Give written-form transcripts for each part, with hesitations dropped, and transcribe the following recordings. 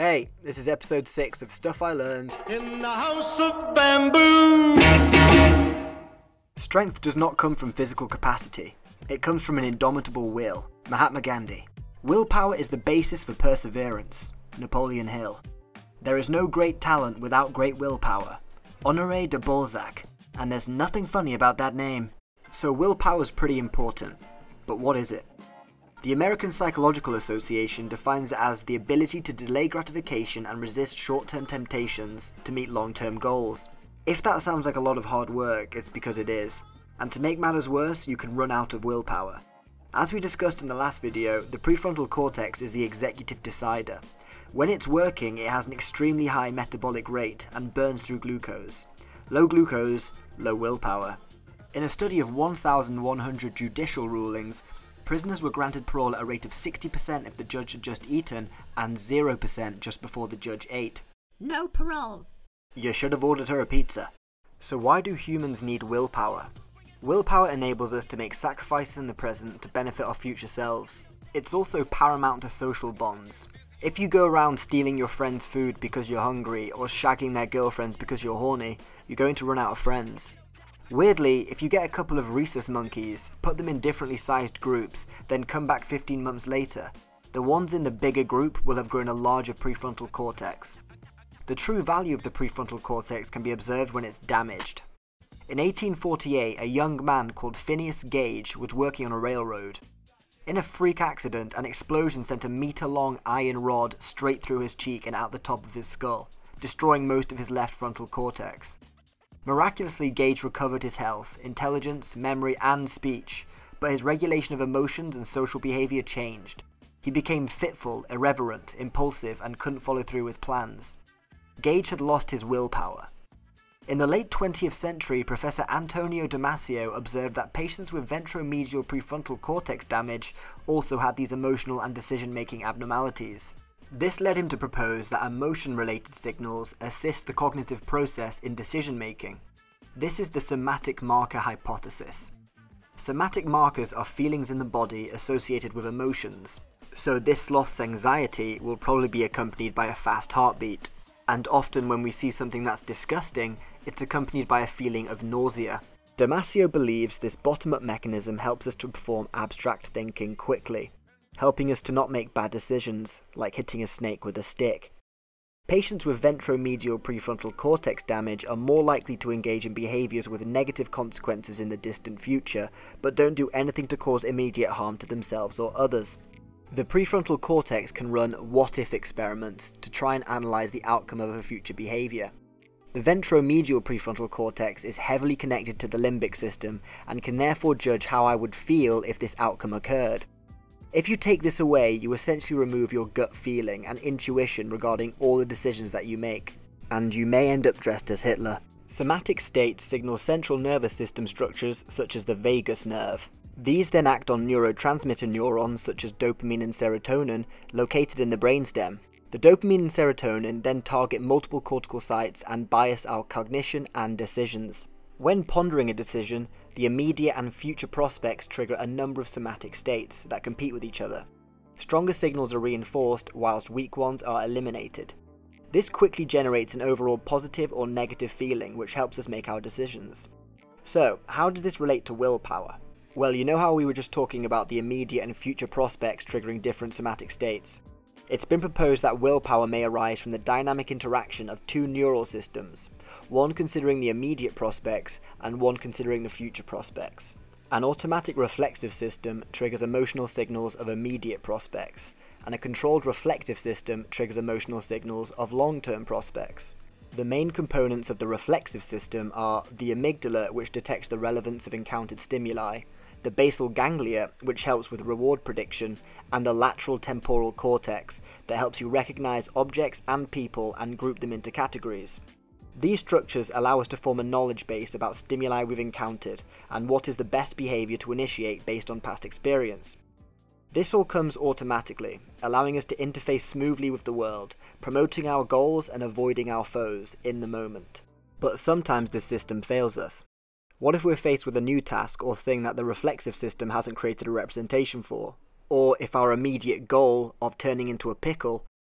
Hey, this is episode 6 of Stuff I Learned in the House of Bamboo. Strength does not come from physical capacity. It comes from an indomitable will. Mahatma Gandhi. Willpower is the basis for perseverance. Napoleon Hill. There is no great talent without great willpower. Honoré de Balzac. And there's nothing funny about that name. So willpower is pretty important. But what is it? The American Psychological Association defines it as the ability to delay gratification and resist short-term temptations to meet long-term goals. If that sounds like a lot of hard work, it's because it is. And to make matters worse, you can run out of willpower. As we discussed in the last video, the prefrontal cortex is the executive decider. When it's working, it has an extremely high metabolic rate and burns through glucose. Low glucose, low willpower. In a study of 1,100 judicial rulings, prisoners were granted parole at a rate of 60% if the judge had just eaten and 0% just before the judge ate. No parole. You should have ordered her a pizza. So why do humans need willpower? Willpower enables us to make sacrifices in the present to benefit our future selves. It's also paramount to social bonds. If you go around stealing your friends' food because you're hungry or shagging their girlfriends because you're horny, you're going to run out of friends. Weirdly, if you get a couple of rhesus monkeys, put them in differently sized groups, then come back 15 months later, the ones in the bigger group will have grown a larger prefrontal cortex. The true value of the prefrontal cortex can be observed when it's damaged. In 1848, a young man called Phineas Gage was working on a railroad. In a freak accident, an explosion sent a meter-long iron rod straight through his cheek and out the top of his skull, destroying most of his left frontal cortex. Miraculously, Gage recovered his health, intelligence, memory, and speech, but his regulation of emotions and social behaviour changed. He became fitful, irreverent, impulsive, and couldn't follow through with plans. Gage had lost his willpower. In the late 20th century, Professor Antonio Damasio observed that patients with ventromedial prefrontal cortex damage also had these emotional and decision-making abnormalities. This led him to propose that emotion-related signals assist the cognitive process in decision-making. This is the somatic marker hypothesis. Somatic markers are feelings in the body associated with emotions, so this sloth's anxiety will probably be accompanied by a fast heartbeat, and often when we see something that's disgusting, it's accompanied by a feeling of nausea. Damasio believes this bottom-up mechanism helps us to perform abstract thinking quickly, helping us to not make bad decisions, like hitting a snake with a stick. Patients with ventromedial prefrontal cortex damage are more likely to engage in behaviours with negative consequences in the distant future, but don't do anything to cause immediate harm to themselves or others. The prefrontal cortex can run what-if experiments to try and analyse the outcome of a future behaviour. The ventromedial prefrontal cortex is heavily connected to the limbic system and can therefore judge how I would feel if this outcome occurred. If you take this away, you essentially remove your gut feeling and intuition regarding all the decisions that you make, and you may end up dressed as Hitler. Somatic states signal central nervous system structures such as the vagus nerve. These then act on neurotransmitter neurons such as dopamine and serotonin located in the brainstem. The dopamine and serotonin then target multiple cortical sites and bias our cognition and decisions. When pondering a decision, the immediate and future prospects trigger a number of somatic states that compete with each other. Stronger signals are reinforced whilst weak ones are eliminated. This quickly generates an overall positive or negative feeling which helps us make our decisions. So, how does this relate to willpower? Well, you know how we were just talking about the immediate and future prospects triggering different somatic states? It's been proposed that willpower may arise from the dynamic interaction of two neural systems, one considering the immediate prospects and one considering the future prospects. An automatic reflexive system triggers emotional signals of immediate prospects, and a controlled reflective system triggers emotional signals of long-term prospects. The main components of the reflexive system are the amygdala, which detects the relevance of encountered stimuli, the basal ganglia, which helps with reward prediction, and the lateral temporal cortex, that helps you recognize objects and people and group them into categories. These structures allow us to form a knowledge base about stimuli we've encountered, and what is the best behaviour to initiate based on past experience. This all comes automatically, allowing us to interface smoothly with the world, promoting our goals and avoiding our foes in the moment. But sometimes this system fails us. What if we're faced with a new task or thing that the reflexive system hasn't created a representation for? Or if our immediate goal of turning into a pickle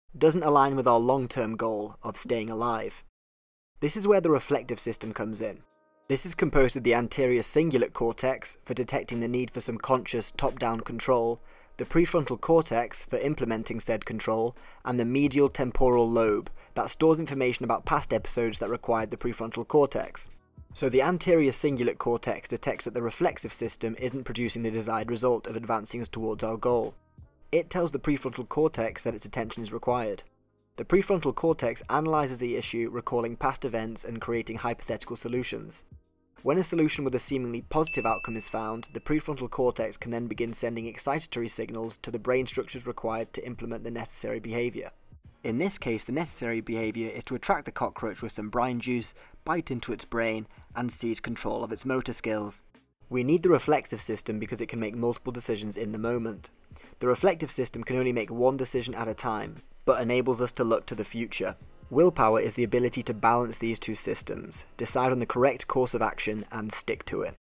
doesn't align with our long-term goal of staying alive. This is where the reflective system comes in. This is composed of the anterior cingulate cortex for detecting the need for some conscious top-down control, the prefrontal cortex for implementing said control, and the medial temporal lobe that stores information about past episodes that required the prefrontal cortex. So the anterior cingulate cortex detects that the reflexive system isn't producing the desired result of advancing us towards our goal. It tells the prefrontal cortex that its attention is required. The prefrontal cortex analyzes the issue, recalling past events and creating hypothetical solutions. When a solution with a seemingly positive outcome is found, the prefrontal cortex can then begin sending excitatory signals to the brain structures required to implement the necessary behaviour. In this case, the necessary behaviour is to attract the cockroach with some brine juice, bite into its brain, and seize control of its motor skills. We need the reflexive system because it can make multiple decisions in the moment. The reflective system can only make one decision at a time, but enables us to look to the future. Willpower is the ability to balance these two systems, decide on the correct course of action, and stick to it.